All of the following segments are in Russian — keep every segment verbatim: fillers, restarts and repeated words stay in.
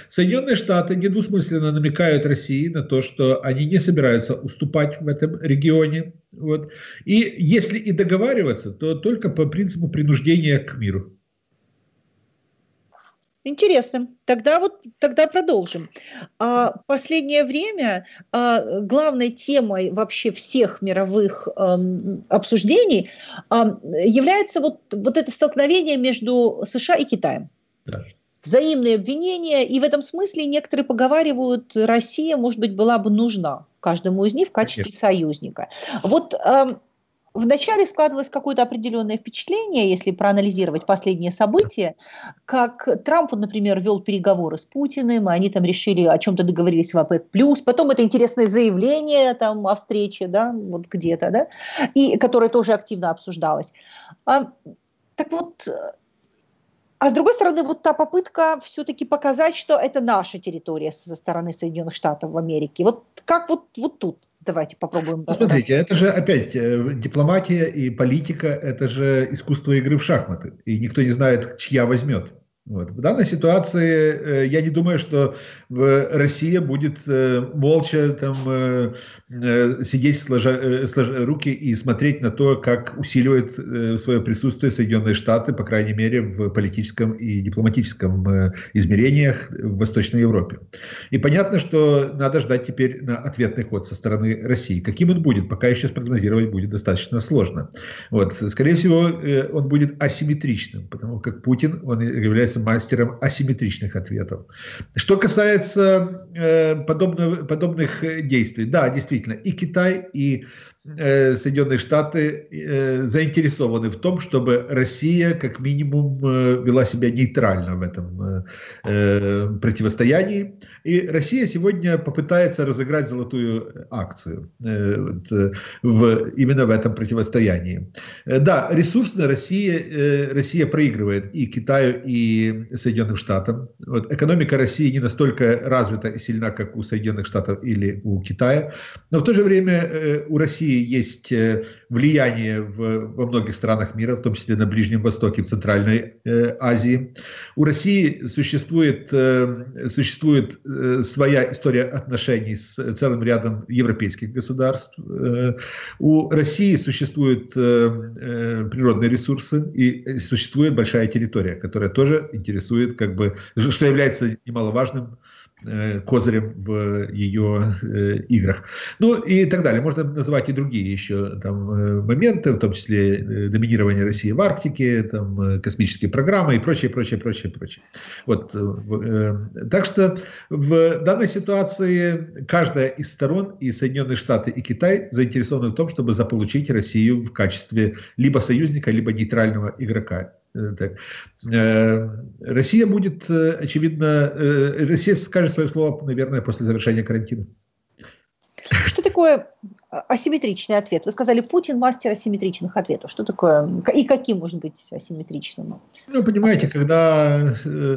Соединенные Штаты недвусмысленно намекают России на то, что они не собираются уступать в этом регионе. Вот. И если и договариваться, то только по принципу принуждения к миру. Интересно. Тогда вот тогда продолжим. А последнее время а, главной темой вообще всех мировых а, обсуждений а, является вот, вот это столкновение между США и Китаем. Да. Взаимные обвинения, и в этом смысле некоторые поговаривают, Россия, может быть, была бы нужна каждому из них в качестве Конечно. союзника. Вот а, вначале складывалось какое-то определенное впечатление, если проанализировать последние события, как Трамп, например, вел переговоры с Путиным, и они там решили, о чем-то договорились в ОПЕК+, потом это интересное заявление там, о встрече, да, вот где-то, да, и которое тоже активно обсуждалось. А, так вот, а с другой стороны, вот та попытка все-таки показать, что это наша территория со стороны Соединенных Штатов Америки. Вот как вот, вот тут? Давайте попробуем. Ну, смотрите, это же опять дипломатия и политика, это же искусство игры в шахматы. И никто не знает, чья возьмет. Вот. В данной ситуации я не думаю, что Россия будет молча там, сидеть сложа, сложа руки и смотреть на то, как усиливает свое присутствие Соединенные Штаты, по крайней мере, в политическом и дипломатическом измерениях в Восточной Европе. И понятно, что надо ждать теперь на ответный ход со стороны России. Каким он будет, пока еще спрогнозировать будет достаточно сложно. Вот. Скорее всего, он будет асимметричным, потому как Путин, он является мастером асимметричных ответов. Что касается э, подобного, подобных действий, да, действительно, и Китай, и э, Соединенные Штаты э, заинтересованы в том, чтобы Россия как минимум э, вела себя нейтрально в этом э, противостоянии. И Россия сегодня попытается разыграть золотую акцию э, вот, в, именно в этом противостоянии. Э, да, ресурсно Россия, э, Россия проигрывает и Китаю, и Соединенным Штатам. Вот, экономика России не настолько развита и сильна, как у Соединенных Штатов или у Китая, но в то же время э, у России есть э, влияние в, во многих странах мира, в том числе на Ближнем Востоке, в Центральной э, Азии. У России существует, э, существует э, своя история отношений с целым рядом европейских государств. Э, у России существуют э, э, природные ресурсы и существует большая территория, которая тоже интересует, как бы, что является немаловажным э, козырем в ее э, играх. Ну и так далее. Можно называть и другие еще там, э, моменты, в том числе э, доминирование России в Арктике, там, э, космические программы и прочее, прочее, прочее, прочее. Вот, э, так что в данной ситуации каждая из сторон, и Соединенные Штаты, и Китай, заинтересованы в том, чтобы заполучить Россию в качестве либо союзника, либо нейтрального игрока. Так. Россия будет, очевидно, Россия скажет свое слово, наверное, после завершения карантина. Что такое асимметричный ответ? Вы сказали, Путин мастер асимметричных ответов. Что такое и каким может быть асимметричным? Ну, понимаете, когда,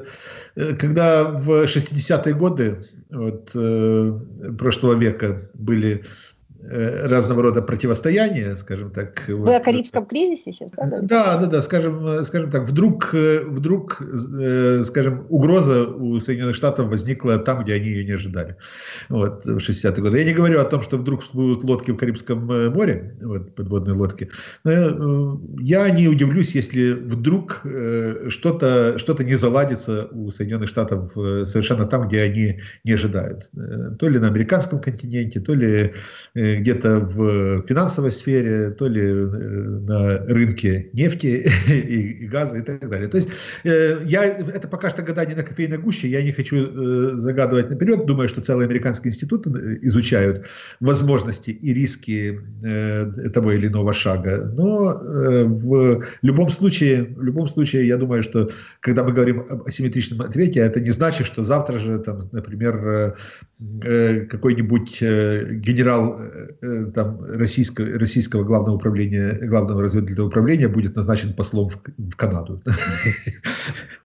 когда в шестидесятые годы вот, прошлого века были разного рода противостояния, скажем так. Вы вот, о Карибском кризисе сейчас, да? Да, да, да, скажем, скажем так, вдруг, вдруг, скажем, угроза у Соединенных Штатов возникла там, где они ее не ожидали. Вот, в шестидесятые годы. Я не говорю о том, что вдруг всплывут лодки в Карибском море, вот, подводные лодки. Но я не удивлюсь, если вдруг что-то, что-то не заладится у Соединенных Штатов совершенно там, где они не ожидают. То ли на американском континенте, то ли где-то в финансовой сфере, то ли на рынке нефти и, и газа и так далее. То есть э, я, это пока что гадание на кофейной гуще, я не хочу э, загадывать наперед, думаю, что целые американские институты изучают возможности и риски э, того или иного шага, но э, в любом случае, в любом случае, я думаю, что когда мы говорим об асимметричном ответе, это не значит, что завтра же, там, например, э, какой-нибудь э, генерал там, российского, российского главного управления, главного разведывательного управления будет назначен послом в, в Канаду.